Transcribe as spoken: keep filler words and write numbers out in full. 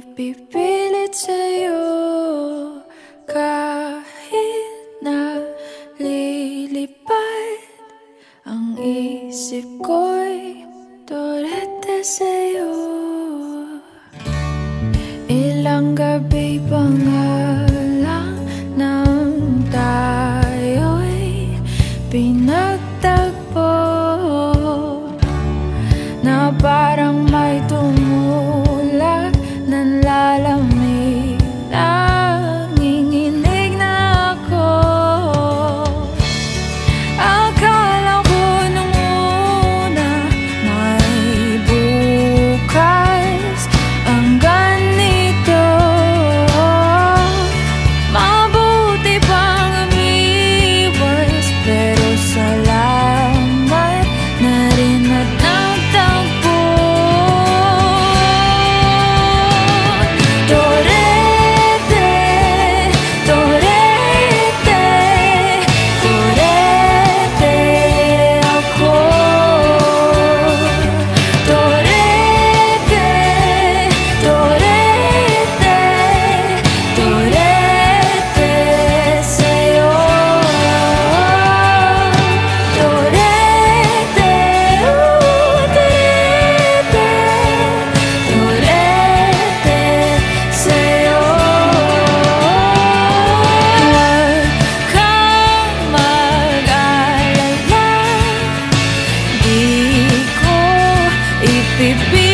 ipipilit sa'yo kahit na lilipad ang isip ko'y torete sa'yo. Ilang gabi pa nga lang nang tayo'y pinagtagpo na parang may tumulak ng lalamig. Nanginginig na ako. Akala ko nung una may bukas ang ganito. Mabuti pang umiwas, pero salamat na rin at nagtagpo. Torete, torete, torete ako. Torete, torete, torete sa'yo. Torete, uh, torete, torete sa'yo. Huwag kang mag-alala, di ko ipipili